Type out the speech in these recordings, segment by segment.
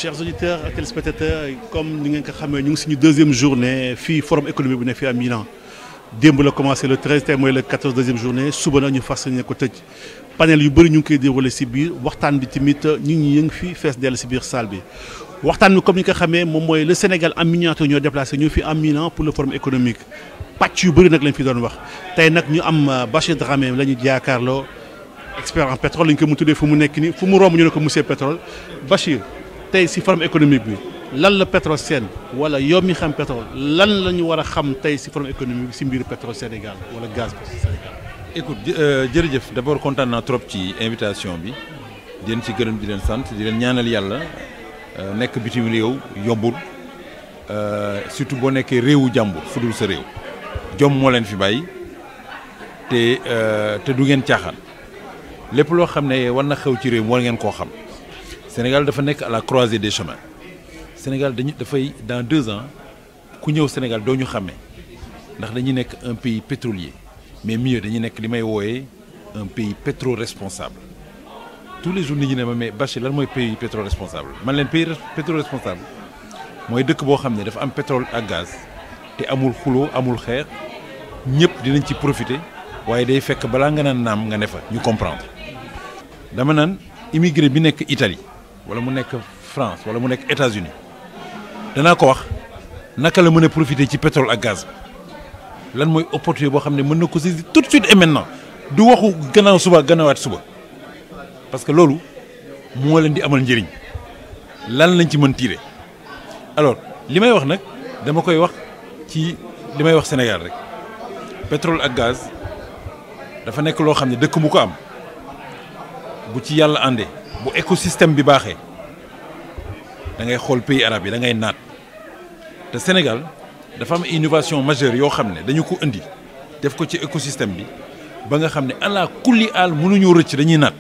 Chers auditeurs et téléspectateurs, comme nous avons une deuxième journée, le forum économique bu nekk à Milan. Démb la commencé le 13 tey mooy le 14 deuxième journée suba nag ñu fas yéene ko tëj panel yu bëri ñu ngi koy déroulé si biir waxtaan bi tamit ñi ngi fi fees dell si biir salle bi. waxtaan bi comme ni nga ko xamee moom mooy le Sénégal en miniature ñoo déplacé ñu fi à Milan pour le forum économique pàcc yu bëri nag lañ fi doon wax tey nag ñu am Bachir Dramé la ñu jaakaarloo expert en pétrole la ñu ko mu tuddee fu mu nekk nii fu mu romb ñu ne ko monsieur pétrole Bachir tey si forum économique bi. lan la Petrosen wala yow mi xam pétrole lan la ñu war a xam tey si forum économique bi si mbiru pétrole Sénégal wala gaz bi Sénégal. écoute jërëjëf d'abord kontaan naa trop ci invitation bi di leen ci gërëm di leen sant di leen ñaanal yàlla nekk bitim réew yombul surtout boo nekkee réewu jàmbur fudul sa réew jom moo leen fi bàyyi te du ngeen caaxaan lépp loo xam ne war na xew ci réew war ngeen koo xam Sénégal dafa nekk à la croisée des chemins. Sénégal dafay dans 2 ans ku ñëw Sénégal doo ñu xàmmee ndax dañuy nekk un pays pétrolier mais mieux dañuy nekk li may wooyee un pays pétro-responsable tous les jours nit ñi ne ma mais Bachir lan mooy pays pétro-responsable man leen pays pétro-responsable mooy dëkk boo xam ne dafa am pétrole ak gaz te amul xuloo amul xeex ñëpp dinañ ci profiter waaye day fekk balaa nga naan naam nga ne fa ñu comprendre dama naan immigré bi nekk Italie wala mu nekk France wala mu nekk États-Unis danaa ko wax naka la mën a profiter ci pétrole ak gaz bi lan mooy opportunité boo xam ne mën na ko saisir tout de suite et maintenant du waxu gannaaw suba gannaawaat suba parce que loolu moo leen di amal njëriñ lan lañ ci mën tirer alors li may wax nag dama koy wax ci li may wax Sénégal rek pétrole ak gaz dafa nekk loo xam ne dëkk mu ko am bu ci yàlla àndee bu écosystème bi baaxee da ngay xool pays arabe yi da ngay naat te Sénégal dafa am innovation majeure yoo xam ne dañu ko indi def ko ci écosystème bi ba nga xam ne ala kulli aal mënuñoo rëcc dañuy naat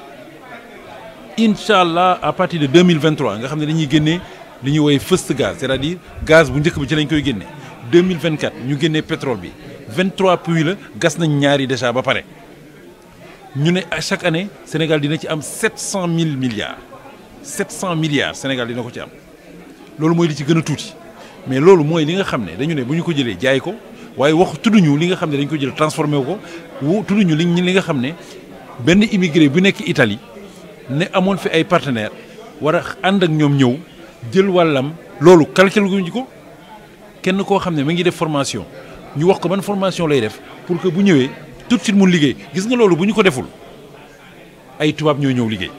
incha allah à partir de 2023 nga xam ne dañuy génnee li ñuy woowee first gaz c'est-à-dire gaz bu njëkk bi ci lañ koy génne 2024 ñu génnee pétrole bi 23 puits la gas nañ ñaari déjà ba pare ñu ne à chaque année Sénégal dina ci am 700 000 milliards. 700 milliards Sénégal dina ko ci am loolu mooy li ci gën a tuuti mais loolu mooy li nga xam ne dañu ne bu ñu ko jëlee jaay ko waaye wax tudduñu li nga xam ne dañ ko jël transformé wu ko tudduñu li nga xam ne benn immigré bu nekk Italie ne amoon fi ay partenaires war a ànd ak ñoom ñëw jël wàllam loolu calcul guñu ko kenn koo xam ne ma ngi def formation ñu wax ko ban formation lay def pour que bu ñëwee tout de suite mun liggéey gis nga loolu bu ñu ko deful ay tubaab ñoo ñëw liggéey.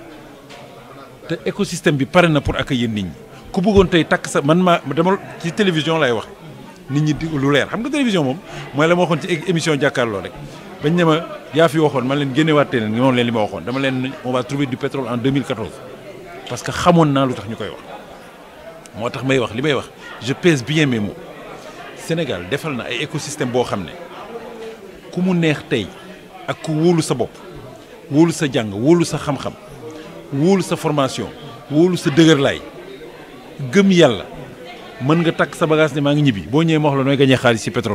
te écosystème bi pare na pour accueillir nit ñi ku bëggoon tey takk sa man maa dama ci télévision lay wax nit ñi di lu leer xam nga télévision moom mooy la ma waxoon ci émission jàkkaarloo rek bañ ne ma yaa fi waxoon man leen génneewaatee leen moom leen li ma waxoon dama leen on va trouver du pétrole en 2014 parce que xamoon naa lu tax ñu koy wax moo tax may wax li may wax je pèse bien mes mots Sénégal defal na ay écosystème boo xam ne ku mu neex tey ak ku wóolu sa bopp wóolu sa jàng wóolu sa xam-xam wóolu sa formation wóolu sa dëgërlaay gëm yàlla mën nga takk sa bagage ne maa ngi ñibbi boo ñëwee ma wax la nooy gañee xaalis ci pétrole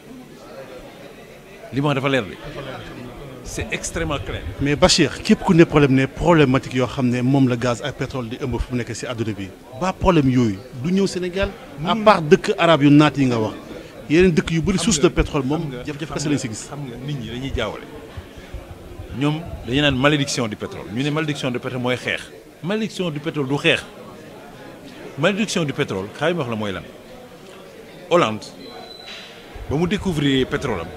bi li ma wax dafa leer de c'est extrêmement clair. mais Bachir képp ku ne problème ne problématique yoo xam ne moom la gaz ak pétrole di ëmb fu mu nekk si àdduna bi ba problème yooyu du ñëw Sénégal à part dëkk arabe yu naat yi nga wax yeneen dëkk yu bëri source de pétrole moom jafe-jafe kese lañ si gis. xam nga nit ñi dañuy jaawale. ñoom dañu naan malédiction du pétrole ñu ne malédiction du pétrole mooy xeex malédiction du pétrole du xeex malédiction du pétrole xaaral ma wax la mooy lan Hollande ba mu découvrir pétrole am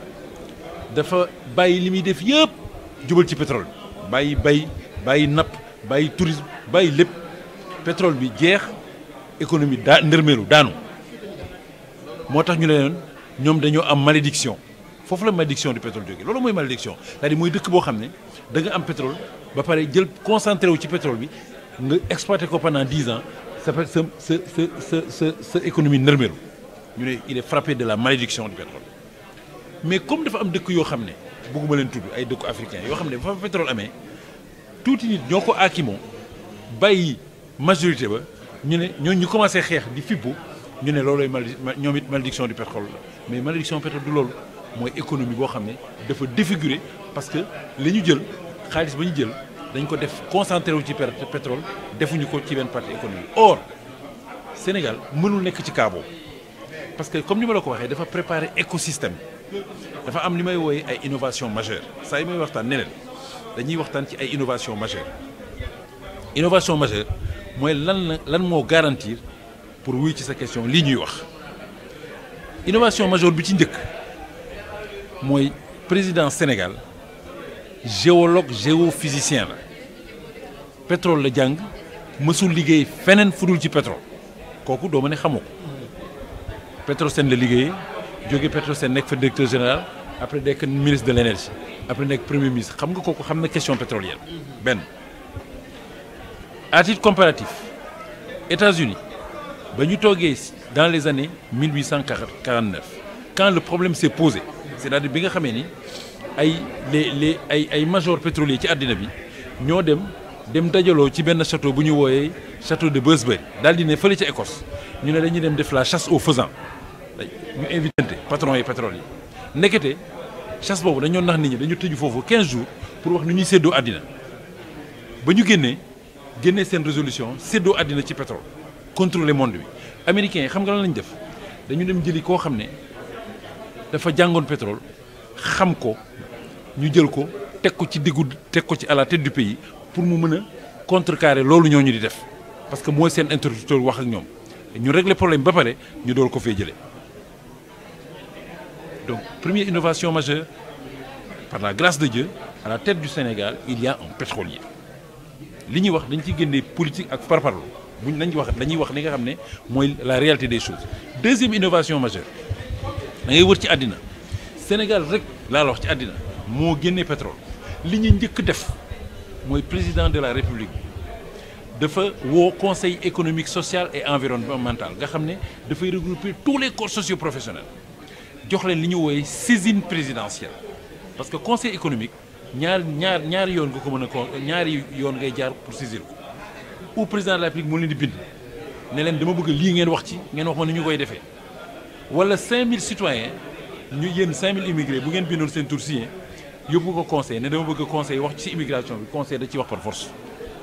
dafa bàyyi li muy def yëpp jubal ci pétrole bi bàyyi napp bàyyi tourisme bàyyi lépp pétrole bi jeex économie ndërmeelu daanu moo tax ñu ne leen ñoom dañoo am malédiction. foofu la malédiction du pétrole jógee loolu mooy malédiction c'est-à-dire mooy dëkk boo xam ne da nga am pétrole ba pare jël concentré wu ci pétrole bi nga exploité ko pendant 10 ans sa économie nërmeelu ñu ne il est frappé de la malédiction du pétrole mais comme dafa am dëkk yoo xam ne bëgguma leen tudd ay dëkku africain yoo xam ne ba fa pétrole amee tuuti nit ñoo ko aakimoo bàyyi majorité ba ñu ne ñu commencé xeex di fippu ñu ne loolooy ñoom it malédiction du pétrole la mais malédiction pétrole du loolu mooy économie boo xam ne dafa défiguré parce que li ñu jël xaalis ba ñu jël dañ ko def concentré wu ci pétrole defuñu ko ci benn partie économique. Or Sénégal mënul nekk ci cas boobu parce que comme ni ma la ko waxee dafa préparer écosystème dafa am li may wooye ay innovation majeure saa yi may waxtaan ne leen dañuy waxtaan ci ay innovation majeure innovation majeure mooy lan moo garantir pour wuy ci sa question lii ñuy wax innovation majeure bi ci njëkk mooy président Sénégal géologue géophysicien la pétrole la jàng mësul liggéey feneen fudul ci pétrole kooku doo ma ne xamoo ko Petrosen la liggéeyee jóge Petrosen nekk fa directeur général après nekk ministre de l'énergie après nekk premier ministre xam nga kooku xam na question pétrolière benn. À titre comparatif États-Unis ba ñu toogee dans les années 1849 quand le problème s'est posé c'est-à-dire bi nga xamee ni ay majors pétroliers ci àddina bi ñoo dem dajaloo ci benn château bu ñu wooyee château de Beursbury daal di ne fële ca Écosse ñu ne dañuy dem def la chasse aux faisans ñu invité patron yi pétrole yi ndekete chasse boobu dañoo nax nit ñi dañu tëju foofu 15 jours pour wax nu ñuy séddoo àddina ba ñu génnee seen résolution séddoo àddina ci pétrole contrôler monde bi américains yi xam nga lan lañ def dañu dem jëli koo xam ne dafa jàngoon pétrole xam ko ñu jël ko teg ko ci à la tête du pays pour mu mën a contrecarrer loolu ñooñu di def parce que mooy seen interlocuteur wax ak ñoom ñu régler problème ba pare ñu dool ko fee jëlee donc première innovation majeure par la grâce de Dieu à la tête du Sénégal il y a un pétrolier li ñuy wax dañ ci génnee politique ak parparlo buñ dañuy wax li nga xam ne mooy la réalité des choses. Deuxième innovation majeure da ngay wër ci àddina Sénégal rek laa la wax ci àddina moo génnee pétrole li ñu njëkk def mooy président de la République dafa woo conseil économique social et environnemental nga xam ne dafay regrouper tous les corps socio-professionnels jox leen li ñu wooye saisine présidentielle parce que conseil économique ñaari yoon nga ko mën a ñaari yoon ngay jaar pour saisir ko ou président de la République moo leen di bind ne leen dama bëgg lii ngeen wax ma ni ñu koy defee wala 5000 citoyens ñu yéen 5000 immigrés bu ngeen bindoon seen tour signé yóbbu ko conseil ne dama bëgg conseil wax ci immigration bi conseil da ci wax par force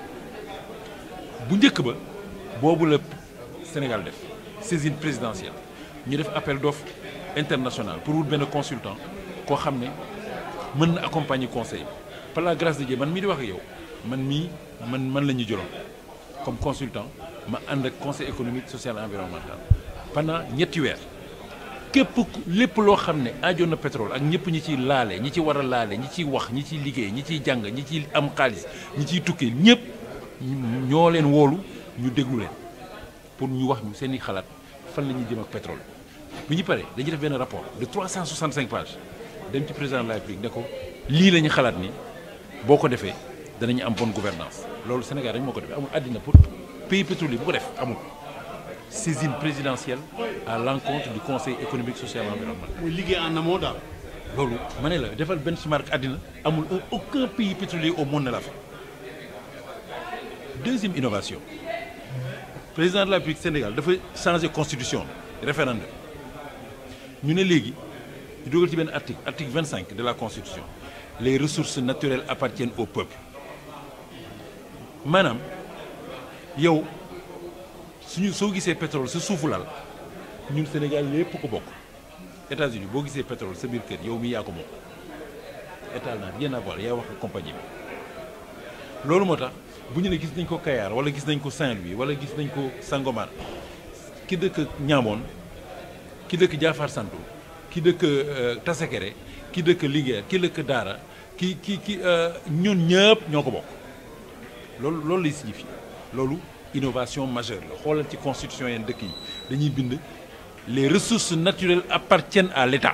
bu njëkk ba boobu la Sénégal def saisine présidentielle ñu def appel d'offre international pour wut benn consultant koo xam ne mën na accompagner conseil par la grâce de Dieu man mii di wax ak yow man la ñu jëloon comme consultant ma ànd ak conseil économique social et environnemental pendant ñetti weer lépp loo xam ne aajoon na pétrole ak ñëpp ñi ciy laale ñi ci war a laale ñi ciy wax ñi ciy liggéey ñi ciy jàng ñi ciy am xaalis ñi ciy tukkee ñëpp ñoo leen woolu ñu déglu leen pour ñu wax ñu seen i xalaat fan la ñuy jëm ak pétrole bi ñu paree dañuy def benn rapport de 365 pages dem ci président de la République ne ko lii la ñu xalaat ni boo ko defee danañu am bonne gouvernance loolu Sénégal dañu moo ko defee amul àddina pour pays pétrolier bu ko def amul saisine présidentielle à l'encontre du conseil économique social et environnemental. muy liggéey en amont daal. loolu ma ne la defal benchmark àddina amul aucun pays pétrolier au monde ne l'a fait. Deuxième innovation président de la République Sénégal dafa changer constitution référendum ñu ne léegi ñu dugal ci benn article 25 de la constitution les ressources naturelles appartiennent au peuple maanaam yow soo gisee pétrole sa suufu lal ñun Sénégal yépp ko bokk États-Unis boo gisee pétrole sa biir kër yow mi yaa ko bokk état n'a rien à voir yaa wax ak compagnie bi loolu moo tax bu ñu ne gis nañ ko Kayar wala gis nañ ko Saint-Louis wala gis nañ ko Sangomar ki dëkk Niamone ki dëkk Diafar Santo ki dëkk Tassekere ki dëkk Linguère ki dëkk Daara ki ñun ñëpp ñoo ko bokk loolu lay signifie loolu innovation majeure la xoolal ci constitution yenn dëkk yi dañuy bind les ressources naturelles appartiennent à l'État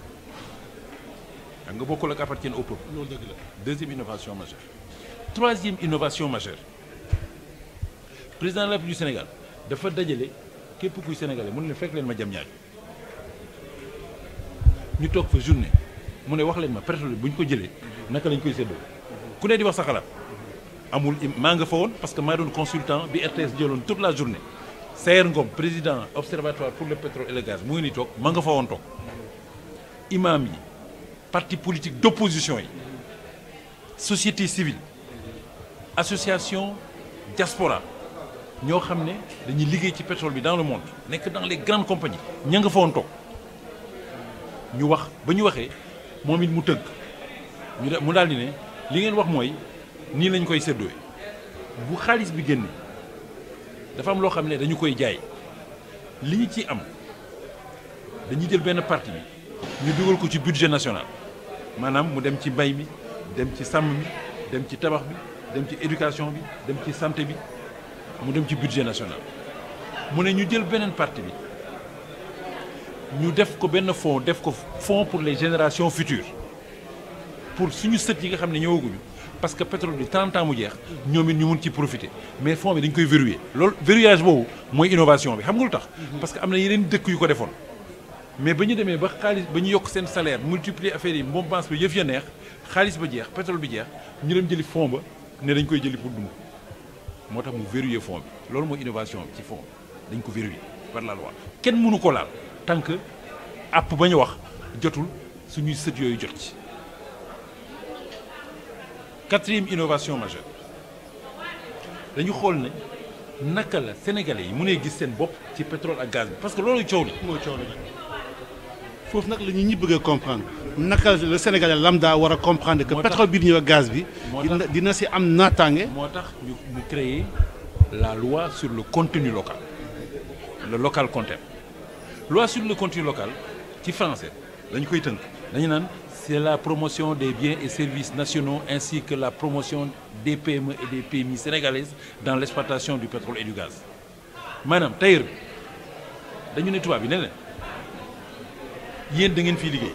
xam nga bokkul ak appartiennent au peuple loolu dëgg la deuxième innovation majeure. Troisième innovation majeure président de la République du Sénégal dafa dajale képp kuy sénégalais mu ne leen fekk leen ma jam ñaaju ñu toog fa journée mu ne wax leen ma pétrole bu ñu ko jëlee naka lañ koy séddoo ku ne di wax sa xalaat amul maa nga fa woon parce que maa doon consultant bi RTS jëloon toute la journée Sayer Ngom président observatoire pour le pétrole et le gaz mu ngi nii toog maa nga fa woon toog imam yi parti politique d'opposition yi société civile association diaspora ñoo xam ne dañuy liggéey ci pétrole bi dans le monde nekk dans les grandes compagnies ña nga fa woon toog ñu wax ba ñu waxee moom it mu tëgg mu daal di ne li ngeen wax mooy nii lañ koy séddoo bu xaalis bi génne dafa am loo xam ne dañu koy jaay li ñu ci am dañuy jël benn partie bi ñu dugal ko ci budget national maanaam mu dem ci mbay mi dem ci sàmm mi dem ci tabax bi dem ci éducation bi dem ci santé bi mu dem ci budget national mu ne ñu jël beneen partie bi ñu def ko benn fonds def ko fonds pour les générations futures pour suñu sët yi nga xam ne ñëwaguñu parce que pétrole bi 30 ans mu jeex ñoom it ñu mun ci profiter mais fonds bi dañ koy verrouiller loolu verrouillage boobu mooy innovation bi xam nga lu tax. parce que am na yeneen dëkk yu ko defoon mais ba ñu demee ba xaalis ba ñu yokk seen salaire multiplier affaire yi mbombance bi yëf ya neex xaalis ba jeex pétrole bi jeex ñu dem jëli fonds ba ne dañ koy jëli pour dund moo tax mu verrouiller fonds bi loolu mooy innovation bi ci fonds dañ ko verrouiller par la loi kenn mënu ko laal tant que app ba ñu wax jotul suñuy sët yooyu jot ci. Quatrième innovation majeure dañu xool ne naka la sénégalais yi mënee gis seen bopp ci pétrole ak gaz bi parce que loolu coow li mooy coow li foofu nag la ñi bëgg a comprendre naka le sénégalais lambda war a comprendre que pétrole bi ñëw ak gaz bi dina si am naataange. moo tax ñu créer la loi sur le contenu local le local content loi sur le contenu local ci français dañu koy tënk dañu naan c'est la promotion des biens et services nationaux ainsi que la promotion des PME et des PMI sénégalaises dans l'exploitation du pétrole et du gaz maanaam tailleur bi dañu ne tubaab bi ne leen yéen da ngeen fiy liggéey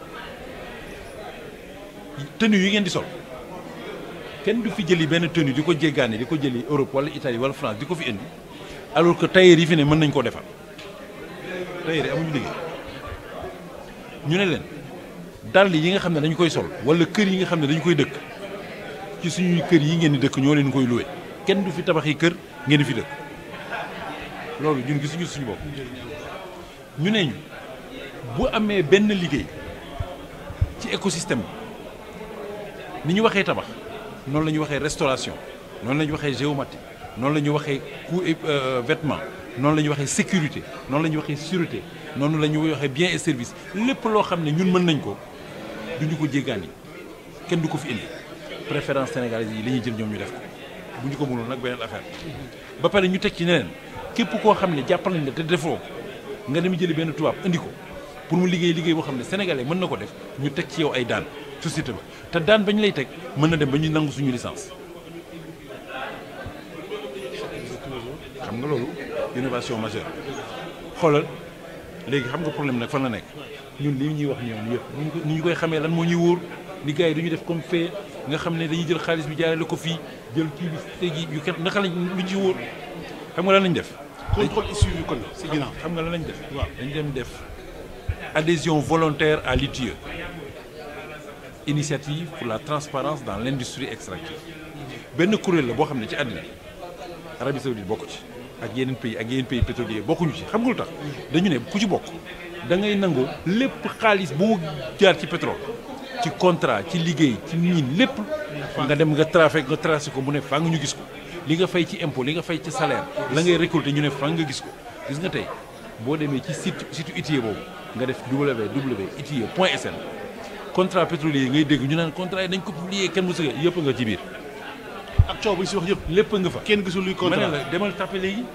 tenue yi ngeen di sol kenn du fi jëli benn tenue di ko jéggaane di ko jëli Europe wala Italie wala France di ko fi indi alors que tailleur yi fi ne mën nañ koo defar tailleur yi amuñu liggéey ñu ne leen dàll yi nga xam ne dañu koy sol wala kër yi nga xam ne dañu koy dëkk ci suñuy kër yi ngeen di dëkk ñoo leen koy loué kenn du fi tabaxi kër ngeen di fi dëkk loolu ñun gisuñu suñu bopp ñu ne ñu bu amee benn liggéey ci écosystème bi ni ñu waxee tabax noonu la ñu waxee restauration noonu la ñu waxee géomatique noonu la ñu waxee vêtement noonu la ñu waxee sécurité noonu la ñu waxee sûreté noonu la ñu waxee biens et services lépp loo xam ne ñun mën nañ ko duñu ko jéggaani kenn du ko fi indi préférence sénégalaise yi la ñuy jël ñoom ñu def ko bu ñu ko mënul nag beneen affaire ba pare ñu teg ci neneen képp koo xam ne jàppal nañ la te defoo nga dem jëli benn tubaab indi ko pour mu liggéey liggéey boo xam ne sénégalais mën na ko def ñu teg ci yow ay daan société ba te daan ba ñu lay teg mën na dem ba ñu nangu suñu licence xam nga loolu innovation majeure xoolal léegi xam nga problème nag fan la nekk ñun li ñuy wax ñoom yëpp ni ñu koy xamee lan moo ñuy wóor li gars yi dañuy def comme fait nga xam ne dañuy jël xaalis bi jaarale ko fii jël kii bi tegi yu kenn naka lañ lu ci wóor xam nga lan lañ def. contrôle et suivi kon c'est ginnaaw xam nga lan lañ def. waaw dañ dem def adhésion volontaire à l'ITIE initiative pour la transparence dans l'industrie extractive benn kuréel la boo xam ne ci àddina Arabie Saoudite bokk ci ak yeneen pays pétrolier bokkuñu ci xam nga lu tax dañu ne ku ci bokk da ngay nangoo lépp xaalis bu jaar ci pétrole ci contrat ci liggéey ci mine lépp nga dem nga tracé ko mu ne faa nga ñu gis ko li nga fay ci impôt li nga fay ci salaire la ngay récolter ñu ne faa nga gis ko gis nga tey boo demee ci site ITIE boobu nga def www.itie.sn contrat pétrolier yi ngay dégg ñu naan contrat yi dañ ko publier kenn mu sëgg yëpp nga ci biir ak coow bu ñu si wax yëpp lépp nga fa kenn gisul luy contrat ma ne la demal tapé léegi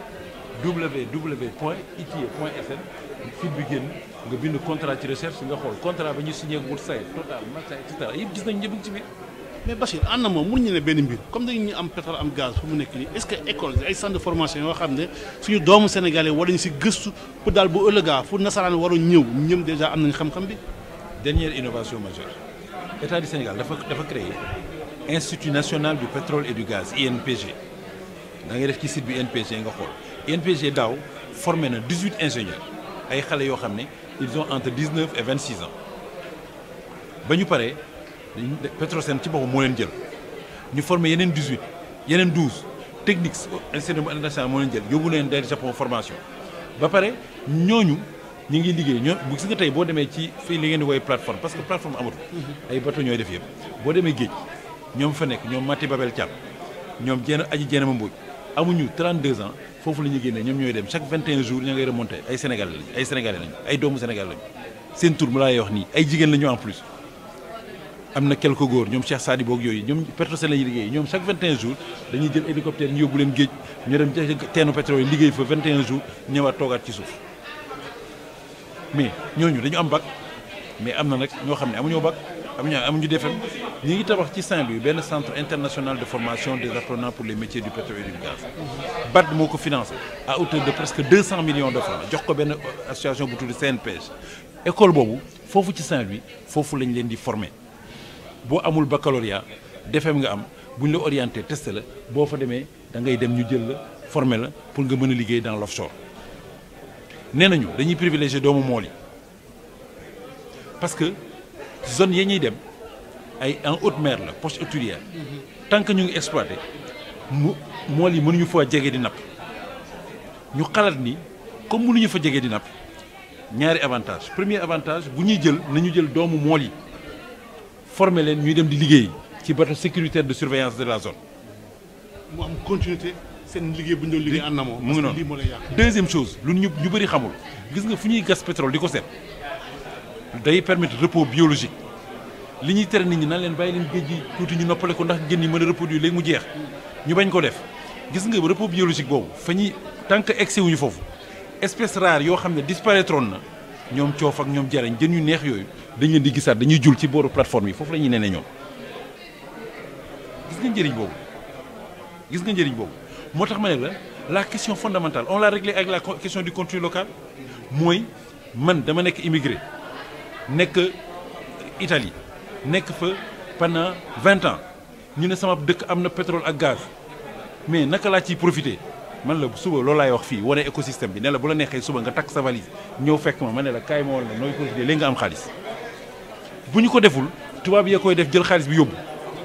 www.itie.sn site bi génn nga bind contrat ci recherche nga xool contrat ba ñu signé Woodside Total Masa et cetera yëpp gis nañ ñëpp ci biir. mais Bachir ànd na moom mënuñu ne benn mbir comme dañu am pétrole am gaz fu mu nekk nii est-ce que école ay centre de formation yoo xam ne suñu doomu sénégalais war nañu si gëstu pour daal bu ëllëgaa fu nasaraan waroon ñëw ñëm déjà am nañ xam-xam bi. dernière innovation majeure état du Sénégal dafa créer institut national du pétrole et du gaz INPG da ngay def ci site bi INPG nga xool INPG daaw formé na 18 ingénieurs ay xale yoo xam ne ils ont entre 19 et 26 ans ba ñu paree Petrosen ci boppam moo leen jël ñu formé yeneen 18 yeneen 12 techniques institut international moo leen jël yóbbu leen del Japon formation ba pare ñooñu ñu ngi liggéey ñoo bu gis nga tey boo demee ci fii li ngeen di woowee plateforme parce que plateforme amatul ay bateau ñooy def yëpp boo demee géej ñoom fa nekk ñoom Mati Babel Thiam ñoom aji Jéenama Mbodj amuñu 32 ans foofu la ñuy génnee ñoom ñooy dem chaque 21 jours ña ngay remonté ay sénégalais lañu ay doomu sénégal lañu seen tur mu laay wax nii ay jigéen la ñu en plus am na quelques góor ñoom Cheikh Sadi boog yooyu ñoom Petrosen la ñuy liggéey ñoom chaque 21 jours dañuy jël hélicoptère ñu yóbbu leen géej ñu dem teenu pétrole yi liggéey fa 21 jours ñëwaat toogaat ci suuf mais ñooñu dañu am bac mais am na nag ñoo xam ne amuñoo bac amuñu DFM ñi ngi tabax ci Saint-Louis benn centre international de formation des apprenants pour les métiers du pétrole et du gaz BAD moo ko financé à hauteur de presque 200 millions de francs jox ko benn association bu tudd CNPS école boobu foofu ci Saint-Louis foofu lañ leen di former boo amul baccalauréat DFM nga am bu ñu la orienté testé la boo fa demee da ngay dem ñu jël la former la pour nga mën a liggéey dans l'offshore nee nañu dañuy privilégier doomu mool yi parce que zone yi ñuy dem ay en haute mer la poche hauturière tant que ñu ngi exploité mool yi mënuñu fa jege di napp ñu xalaat ni comme mënuñu fa jege di napp ñaari avantage premier avantage bu ñuy jël nañu jël doomu mool yi former leen ñuy dem di liggéey ci bateau sécuritaire de surveillance de la zone. mu am continuité seen liggéey bu ñu doon liggéey en amont. mu ngi noonu deuxième chose lu ñu bëri xamul gis nga fu ñuy gas pétrole di ko seet day permettre repos biologique li ñuy tere nit ñi nan leen bàyyi leen géej gi tuuti ñu noppale ko ndax jën yi mën a reproduire léegi mu jeex ñu bañ ko def gis nga repos biologique boobu fa ñuy tant que excès wuñu foofu espèce rare yoo xam ne disparaîtroon na ñoom coof ak ñoom jarañ jën yu neex yooyu dañ leen di gisaat dañuy jul ci booru plateforme yi foofu la ñuy nene ñoom gis nga njëriñ boobu moo tax ma ne la question fondamentale on l'a réglé avec la question du contenu local mooy man dama nekk immigré nekk Italie nekk fa pendant 20 ans ñu ne sama dëkk am na pétrole ak gaz mais naka laa ciy profité man la suba loolu laay wax fii wane écosystème bi ne la bu la neexee suba nga takk sa valise ñëw fekk ma ne la kaay ma woon la nooy profité léegi nga am xaalis bu ñu ko deful tubaab yee koy def jël xaalis bi yóbbu.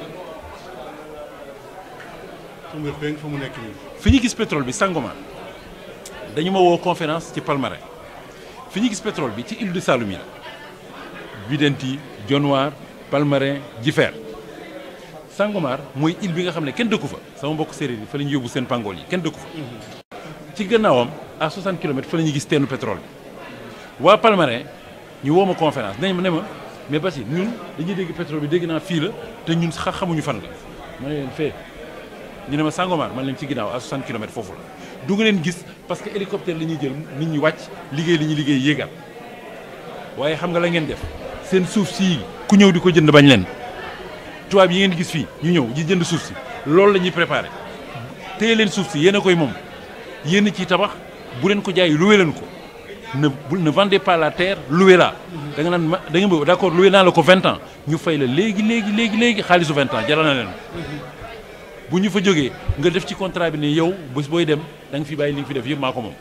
fa mu nekk nii. fi ñu gis pétrole bi Sangomar dañu ma woo conférence ci Palmarin fi ñu gis pétrole bi ci île de Saloum yi la Bidenti Dionewar Palmarin Jifeer Sangomar mooy île bi nga xam ne kenn dëkku fa sama mbokk séeréer yi fa la ñu yóbbu seen pangool yi kenn dëkku fa. ci gannaawam à 60 kilomètres fa la ñuy gis teenu pétrole bi waa Palmarin ñu woo ma conférence ne ma mais Bachir ñun dañuy dégg pétrole bi dégg naa fii la te ñun xamuñu fan la ma ne leen fee. ñu ne ma Sangomar man leen ci ginnaaw à 60 kilomètres foofu la du nga leen gis parce que hélicoptère la ñuy jël nit ñi wàcc liggéey li ñuy liggéey yéegal waaye xam nga la ngeen def seen suuf si ku ñëw di ko jënd bañ leen tubaab yi ngeen di gis fii ñu ñëw di jënd suuf si loolu la ñuy préparé téye leen suuf si yéen a koy moom yéen a ciy tabax bu leen ko jaay loué leen ko ne vendez pas la terre loué la da nga naan da nga bëgg d'accord loué naa la ko 20 ans ñu fay la léegi xaalisu 20 ans jaral na leen. bu ñu fa jógee nga def ci contrat bi ne yow bés booy dem da nga fi bàyyi li nga fi def yëpp maa ko moom.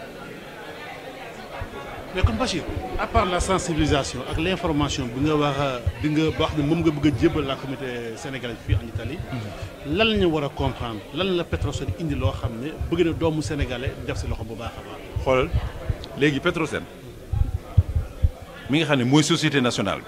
mais kon Bachir à part la sensibilisation ak l'information bi nga wax ne moom nga bëgg a jébal la communauté sénégalaise fii en Italie. lan la ñu war a comprendre lan la Petrosen indi loo xam ne bëgg na doomu sénégalais def si loxo bu baax a baax. xoolal léegi Petrosen mi nga xam ne mooy société nationale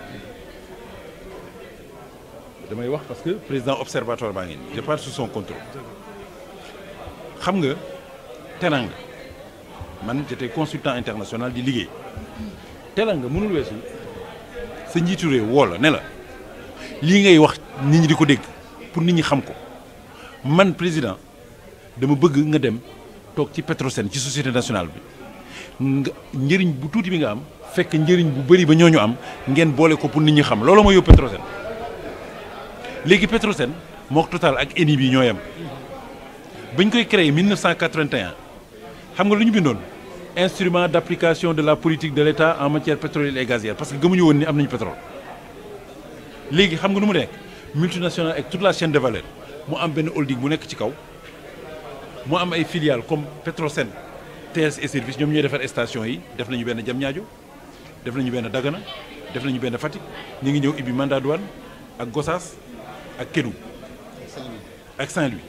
bi. damay wax parce que président observatoire baa ngi nii je parle sous son contrôle xam nga teranga man j'étais consultant international di liggéey teranga mënul weesu sa njiitu réew woo la ne la lii ngay wax nit ñi di ko dégg pour nit ñi xam ko man président dama bëgg nga dem toog ci Petrosen ci société nationale bi nga njëriñ bu tuuti bi nga am fekk njëriñ bu bëri ba ñooñu am ngeen boole ko pour nit ñi xam loolu mooy yóbbu Petrosen léegi Petrosen mook Total ak Eni bi ñoo yem bañ koy créé 1981 xam nga lu ñu bindoon instrument d'application de la politique de l'État en matière pétrolière et gazière parce que gëmuñu woon ni am nañu pétrole léegi xam nga nu mu nekk multinationale avec toute la chaîne de valeur mu am benn holding bu nekk ci kaw mu am ay filiales comme Petrosen TS et service ñoom ñooy defar station yi def nañu benn Diamniadio def nañu benn Dagana def nañu benn Fatick ñu ngi ñëw ibbi mandat douane ak Gossas ak Kédougou ak Saint-Louis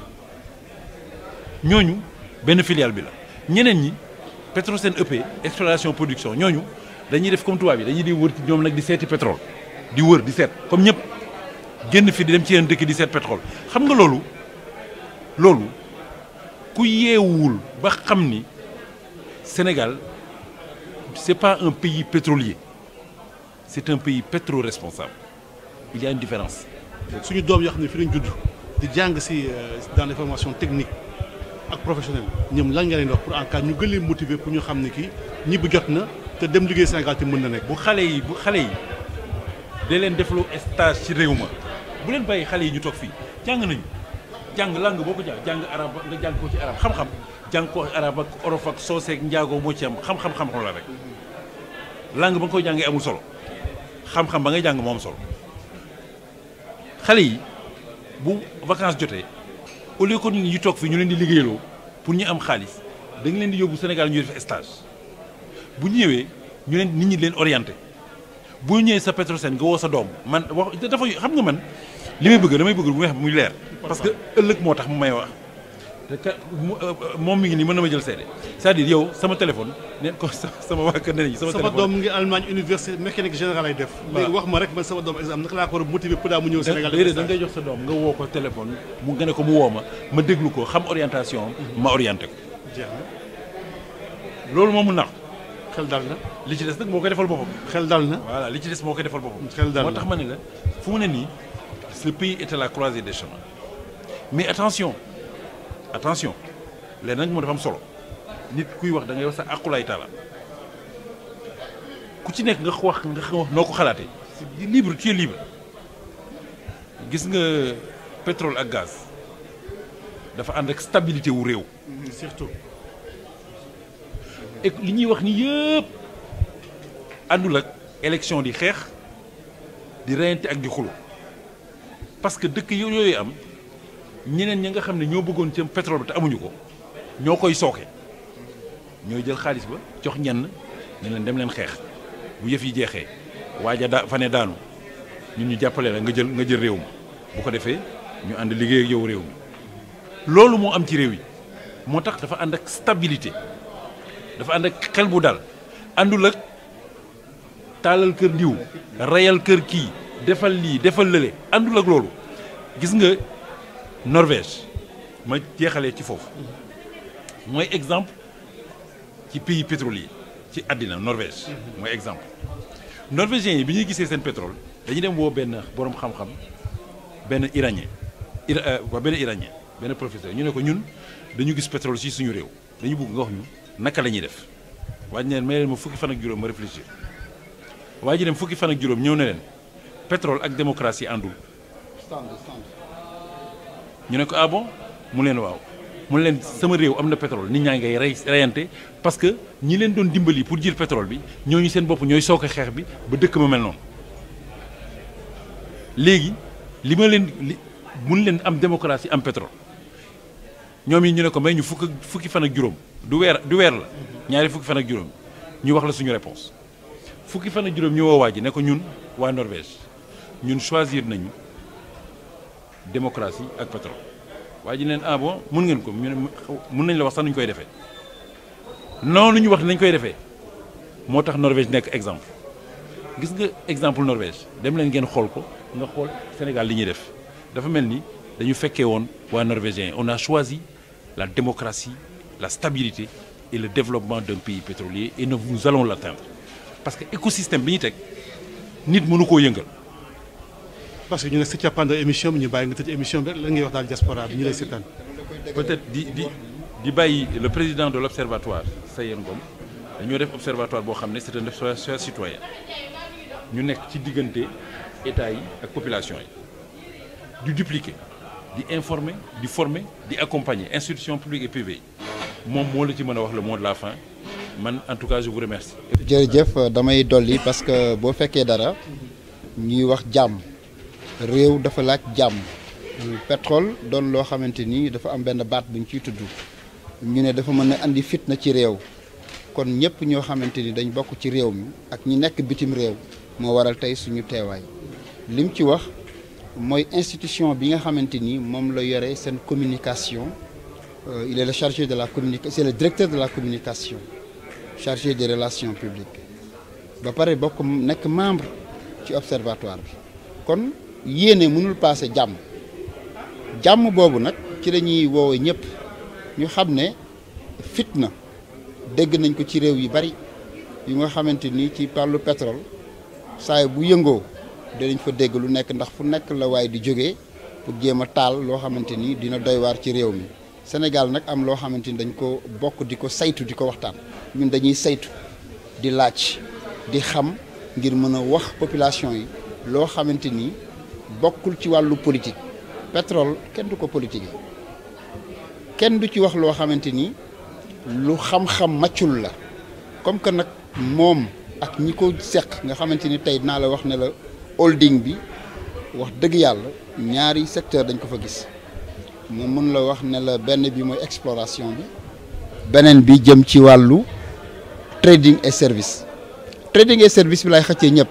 ñooñu benn filiale bi la ñeneen ñi Petrosen EP exploration production ñooñu dañuy def comme tubaab yi dañuy di wër ci ñoom nag di seeti pétrole di wër di seet comme ñëpp génn fi di dem ci yeneen dëkk di seet pétrole xam nga loolu loolu ku yeewul ba xam ni Sénégal c'est pas un pays pétrolier c'est un pays pétro-responsable il y a une différence. suñu doom yoo xam ne fi lañ judd di jàng si dans les formations techniques ak professionnelles ñoom lan nga leen wax pour en cas ñu gën leen motiver pour ñu xam ne kii ñibbi jot na te dem liggéey Sénégal te mën na nekk. bu xale yi da leen defloo stage ci réew ma bu leen bàyyi xale yi ñu toog fii jàng nañu jàng langue boo ko jàng arab nga jàng ko ci arab xam-xam jàng ko arab ak orof ak soose ak njaago moo ci am xam-xam la rek langue ba nga koy jàngee amul solo xam-xam ba ngay jàng moo am solo xale yi bu vacances jotee au lieu que ñu toog fii ñu leen di liggéeyaloo pour ñu am xaalis da nga leen di yóbbu Sénégal ñu def stage bu ñu ñëwee ñu leen nit ñi leen orienté bu ñëwee sa Petrosen nga woo sa doom man wax dafa xam nga man li may bëgg damay bëgg bu muy leer. parce que ëllëg moo tax mu may wax te moom mi ngi nii mën na ma jël seede c'est-à-dire yow sama téléphone ne ko sama waa kër ne nañu sama téléphone. sama doom mu ngi Allemagne université mécanique générale ay def. léegi wax ma rek man sama doom exemple naka laa ko war a motiver pour daa mu ñëw Sénégal. déedéet da ngay jox sa doom nga woo ko téléphone mu nga ne ko mu woo ma déglu ko xam orientation ma orienté ko. jeex na loolu moom mu nax xel dal na. li ci des nag moo koy defal boppam. xel dal na. voilà li ci des moo koy defal boppam. xel dal na moo tax ma ne la fu mu ne nii ce pays est à la croisée des chemins mais attention léegi nag moo dafa am solo nit kuy wax da ngay wax sa aqulaay taala ku ci nekk nga wax noo ko xalaatee libre tu es libre gis nga pétrole ak gaz dafa ànd ak stabilité wu réew. surtout. et li ñuy wax ni yëpp àndul ak élection di xeex di reyante ak di xulo parce que dëkk yooyu am ñeneen ñi nga xam ne ñoo bëggoon ci pétrole bi te amuñu ko ñoo koy sooke ñooy jël xaalis ba jox ñenn ne leen dem leen xeex bu yëf yi jeexee waaja fa ne daanu ñun ñu jàppale la nga jël réew mi bu ko defee ñu ànd liggéey ak yow réew mi loolu moo am ci réew yi moo tax dafa ànd ak stabilité dafa ànd ak xel bu dal àndul ak taalal kër diw reyal kër kii defal lii defal lële àndul ak loolu gis nga Norvège ma jeexalee ci foofu mooy exemple ci pays pétrolier ci àddina Norvège mooy exemple norvégiens yi bi ñuy gisee seen pétrole dañuy dem woo benn borom xam-xam benn iranien benn professeur ñu ne ko ñun dañu gis pétrole ci suñu réew dañu bëgg nga wax ñu naka la ñuy def waa ji ne may leen ma fukki fan ak juróom ma réfléchir waa ji dem fukki fan ak juróom ñëw ne leen pétrole ak démocratie àndul ñu ne ko ah bon mu leen waaw mu leen sama réew am na pétrole nit ñaa ngay reyante parce que ñi leen doon dimbali pour jël pétrole bi ñooñu seen bopp ñooy sooke xeex bi ba dëkk ma mel noonu léegi mun leen am démocratie am pétrole ñoom yi ñu ne ko may ñu fukki fan ak juróom du weer la ñaari fukki fan ak juróom ñu wax la suñu réponse fukki fan ak juróom ñu woo waa ji ne ko ñun waa Norvège ñun choisir nañu démocratie ak pétrole waa ji leen ah bon mun ngeen ko ñu ne mun nañ la wax sax nuñ koy defee noonu ñu wax nañ koy defee moo tax Norvège nekk exemple gis nga exemple Norvège dem leen ngeen xool ko nga xool Sénégal li ñuy def dafa mel ni dañu fekkee woon waa norvégien on a choisi la démocratie la stabilité et le développement d'un pays pétrolier et nous allons l'atteindre parce que écosystème bi ñu teg nit mënu koo yëngal. parce que ñu ne si cappaandaw émission bi ñu bàyyi nga tëj émission bi rek lan ngay wax daal diaspora bi ñu lay seetaan. peut-être di bàyyi le président de l'observatoire Sayer Ngom dañoo def observatoire boo xam ne c'est un observatoire citoyen ñu nekk ci diggante état yi ak population yi di dupliquer di informer di former di accompagner institutions publiques et privées moom moo la ci mën a wax le mot de la fin man en tout cas je vous remercie. jërëjëf damay dolli parce que boo fekkee dara ñuy wax jàmm réew dafa laaj jàmm pétrole doon loo xamante ni dafa am benn baat buñ ciy tudd ñu ne dafa mën a andi fitna ci réew kon ñëpp ñoo xamante ni dañ bokk ci réew mi ak ñi nekk bitim réew moo waral tey suñu teewaay lim ci wax mooy institution bi nga xamante ni moom la yore seen communication il est le chargé de la communication c'est le directeur de la communication chargé des relations publiques ba pare bokk nekk membre ci observatoire bi kon yéene mënul passé jàmm boobu nag ci la ñuy woowee ñëpp ñu xam ne fitna dégg nañ ko ci réew yu bari yu nga xamante ni ci wàllu pétrole saay bu yëngoo dinañ fa dégg lu nekk ndax fu nekk la waaye di jógee pour jéem a taal loo xamante ni dina doy waar ci réew mi. Sénégal nag am loo xamante ni dañ ko bokk di ko saytu di ko waxtaan ñun dañuy saytu di laaj di xam ngir mën a wax population yi loo xamante ni bokkul ci wàllu politique. Pétrole kenn du ko politique kenn du ci wax loo xamante ni lu xam-xam màccul la comme que nag moom ak ñi ko seq nga xamante ni tey dinaa la wax ne la holding bi wax dëgg yàlla ñaari secteur dañ ko fa gis mu mën la wax ne la benn bi mooy exploration bi beneen bi jëm ci wàllu trading et service bi lay xëccee ñëpp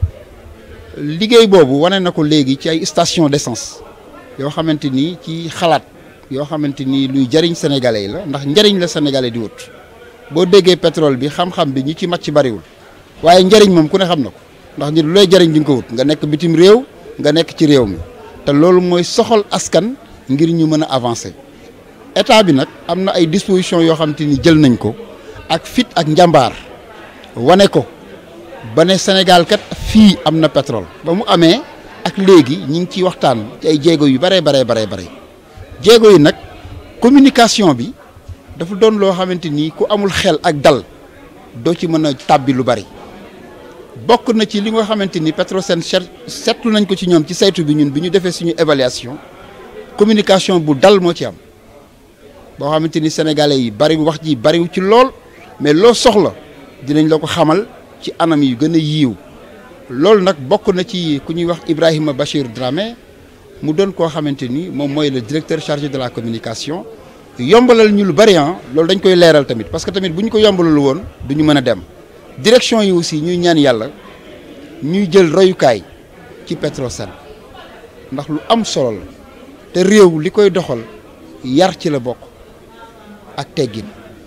liggéey boobu wane na ko léegi ci ay station d'essence yoo xamante ni ci xalaat yoo xamante ni luy jariñ sénégalais yi la ndax njariñ la sénégalais di wut boo déggee pétrole bi xam-xam bi ñi ci màcc bariwul waaye njariñ moom ku ne xam na ko ndax nit lu lay jariñ di nga ko wut nga nekk bitim réew nga nekk ci réew mi te loolu mooy soxal askan ngir ñu mën a avancer état bi nag am na ay dispositions yoo xamante ni jël nañ ko ak fit ak njàmbaar wane ko ba ne Sénégal kat fii am na pétrole ba mu amee ak léegi ñi ngi ciy waxtaan ci ay jéego yu bare jéego yi nag communication bi dafa doon loo xamante ni ku amul xel ak dal doo ci mën a tàbbi lu bari bokk na ci li nga xamante ni Petrosen seetlu nañ ko ci ñoom ci saytu bi ñun bi ñu defee suñu évaluation communication bu dal moo ci am boo xamante ni sénégalais yi bari wax ji bariwu ci lool mais loo soxla dinañ la ko xamal ci anam yu gën a yiiw loolu nag bokk na ci ku ñuy wax Ibrahima Bachir Dramé mu doon koo xamante ni moom mooy le directeur chargé de la communication yombalal ñu lu bari loolu dañ koy leeral tamit parce que tamit bu ñu ko yombalal woon du ñu mën a dem direction yi aussi ñuy ñaan yàlla ñuy jël royukaay ci Petrosen ndax lu am solo la te réew li koy doxal yar ci la bokk ak teggin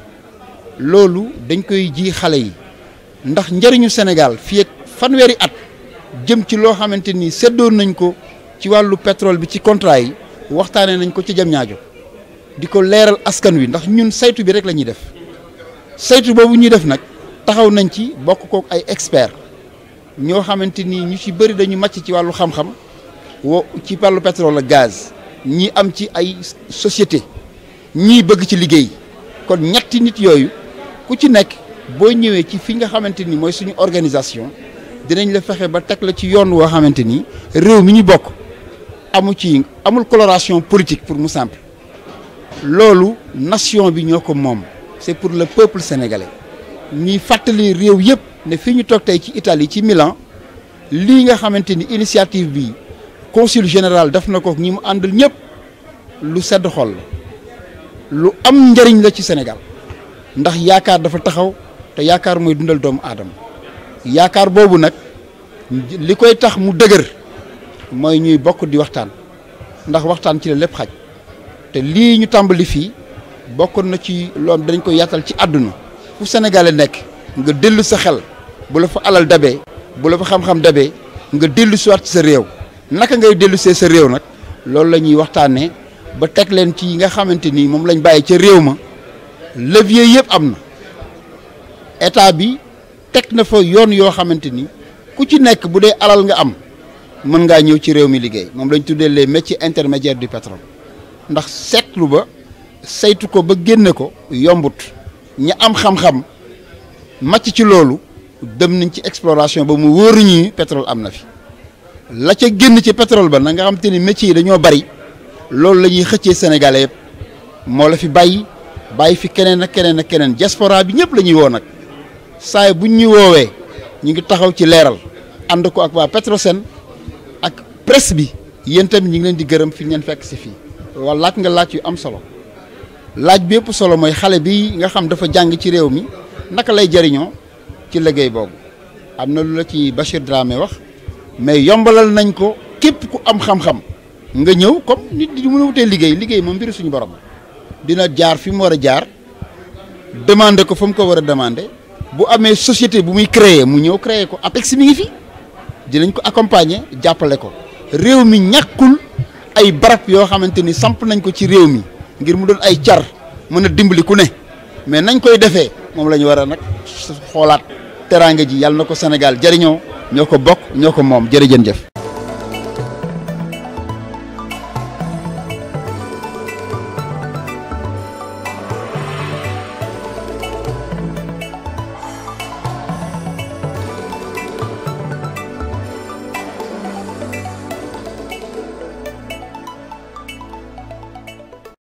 loolu dañ koy ji xale yi ndax njëriñu Sénégal fii ak fanweeri at jëm ci loo xamante ni seddoon nañ ko ci wàllu pétrole bi ci contrat yi waxtaanee nañ ko ci Diamniadio di ko leeral askan wi ndax ñun saytu bi rek la ñuy def saytu boobu ñuy def nag taxaw nañ ci bokk kook ay experts ñoo xamante ni ñu ci bëri dañu màcc ci wàllu xam-xam ci wàllu pétrole ak gaz ñi am ci ay société ñii bëgg ci liggéey kon ñetti nit yooyu ku ci nekk boo ñëwee ci fi nga xamante ni mooy suñu organisation dinañ la fexe ba teg la ci yoon woo xamante ni réew mi ñu bokk amul coloration politique pour mu simple loolu nation bi ñoo ko moom c'est pour le peuple sénégalais ñuy fàttali réew yëpp ne fi ñu toog tey ci Italie ci Milan lii nga xamante ni initiative bi consul général def na ko ñi mu àndal ñëpp lu sedd xol lu am njëriñ la ci Sénégal ndax yaakaar dafa taxaw te yaakaar mooy dundal doomu aadama yaakaar boobu nag li koy tax mu dëgër mooy ñuy bokk di waxtaan ndax waxtaan ci la lépp xaj te lii ñu tàmbali fii bokk na ci loolu dañ ko yaatal ci àdduna fu Sénégalais nekk nga dellu sa xel bu la fa alal dabee bu la fa xam-xam dabee nga dellu si waat ci sa réew naka ngay dellu see sa réew nag loolu la ñuy waxtaanee ba teg leen ci yi nga xamante ni moom lañ bàyyi ca réew ma levier yëpp am na état bi teg na fa yoon yoo xamante ni ku ci nekk bu dee alal nga am mën ngaa ñëw ci réew mi liggéey moom lañ tuddee les métiers intermédiaires du pétrole ndax seetlu ba saytu ko ba génne ko yombut ña am xam-xam màcc ci loolu dem nañ ci exploration ba mu wóor ñi pétrole am na fi la ca génn ci pétrole ba na nga xam te ni métiers yi dañoo bari loolu la ñuy xëccee sénégalais yëpp moo la fi bàyyi fi keneen ak keneen ak keneen diaspora bi ñëpp la ñuy woo nag saay buñ ñu woowee ñu ngi taxaw ci leeral ànd ko ak waa Petrosen ak presse bi yéen tamit ñu ngi leen di gërëm fi ngeen fekk si fii wala laaj nga laaj yu am solo laaj bi yëpp solo mooy xale bi nga xam dafa jàng ci réew mi naka lay jëriñoo ci liggéey boobu am na lu la ci Bachir Dramé wax mais yombalal nañ ko képp ku am xam-xam nga ñëw comme nit di mën a wutee liggéey moom mbiru suñu borom dina jaar fi mu war a jaar demander ko fa mu ko war a demander bu amee société bu muy créer mu ñëw créer ko APEX mi ngi fi dinañ ko accompagner jàppale ko réew mi ñàkkul ay barab yoo xamante ni samp nañ ko ci réew mi ngir mu doon ay car mën a dimbali ku ne mais nañ koy defee moom la ñu war a nag xoolaat teraanga ji yàlla na ko Sénégal jëriñoo ñoo ko bokk ñoo ko moom jërëjëf.